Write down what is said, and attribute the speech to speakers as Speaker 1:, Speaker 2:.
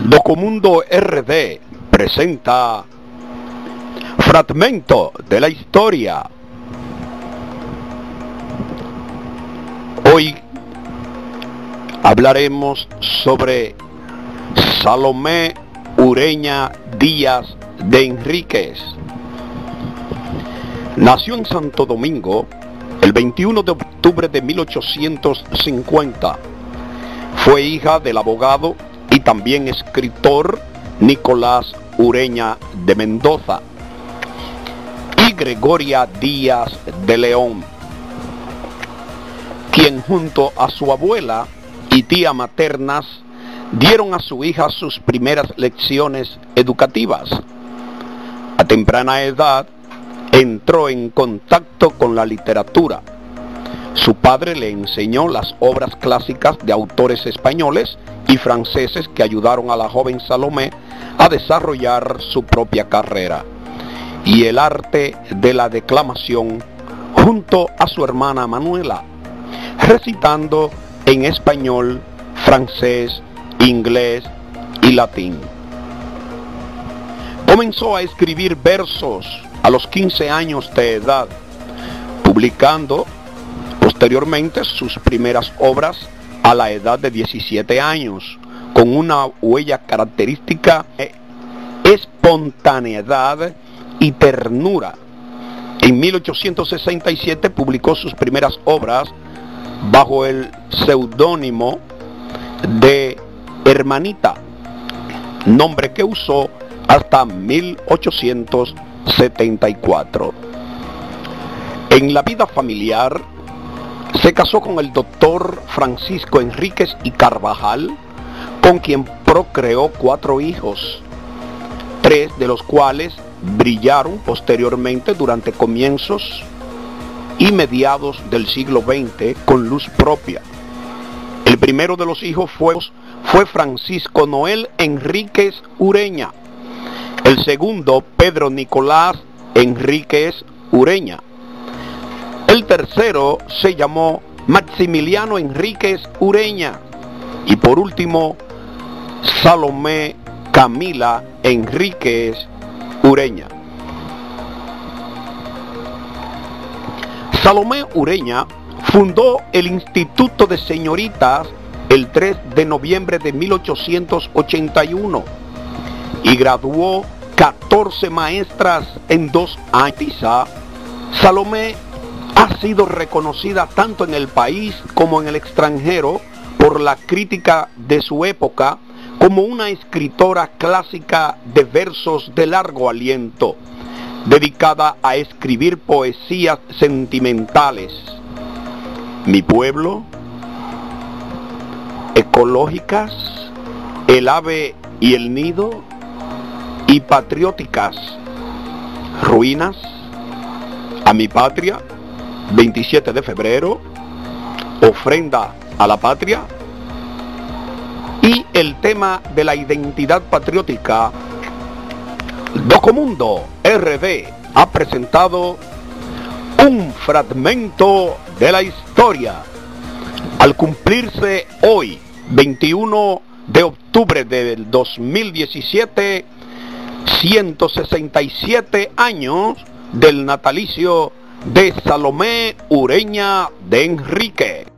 Speaker 1: Docomundo RD presenta Fragmento de la Historia. Hoy hablaremos sobre Salomé Ureña Díaz de Enríquez. Nació en Santo Domingo el 21 de octubre de 1850. Fue hija del abogado y también escritor Nicolás Ureña de Mendoza y Gregoria Díaz de León, quien junto a su abuela y tía maternas dieron a su hija sus primeras lecciones educativas. A temprana edad entró en contacto con la literatura. Su padre le enseñó las obras clásicas de autores españoles y franceses que ayudaron a la joven Salomé a desarrollar su propia carrera y el arte de la declamación junto a su hermana Manuela, recitando en español, francés, inglés y latín. Comenzó a escribir versos a los 15 años de edad, publicando posteriormente sus primeras obras a la edad de 17 años, con una huella característica de espontaneidad y ternura. En 1867 publicó sus primeras obras bajo el seudónimo de Hermanita, nombre que usó hasta 1874. En la vida familiar, se casó con el doctor Francisco Enríquez y Carvajal, con quien procreó 4 hijos, 3 de los cuales brillaron posteriormente durante comienzos y mediados del siglo XX con luz propia. El primero de los hijos fue Francisco Noel Enríquez Ureña, el segundo Pedro Nicolás Enríquez Ureña. El tercero se llamó Maximiliano Enríquez Ureña y por último Salomé Camila Enríquez Ureña. Salomé Ureña fundó el Instituto de Señoritas el 3 de noviembre de 1881 y graduó 14 maestras en 2 años. Salomé ha sido reconocida tanto en el país como en el extranjero por la crítica de su época como una escritora clásica de versos de largo aliento, dedicada a escribir poesías sentimentales. Mi pueblo, ecológicas, el ave y el nido, y patrióticas, ruinas, a mi patria, 27 de febrero, ofrenda a la patria, y el tema de la identidad patriótica. Docomundo RD ha presentado un fragmento de la historia. Al cumplirse hoy, 21 de octubre del 2017, 167 años del natalicio de Salomé Ureña de Enríquez.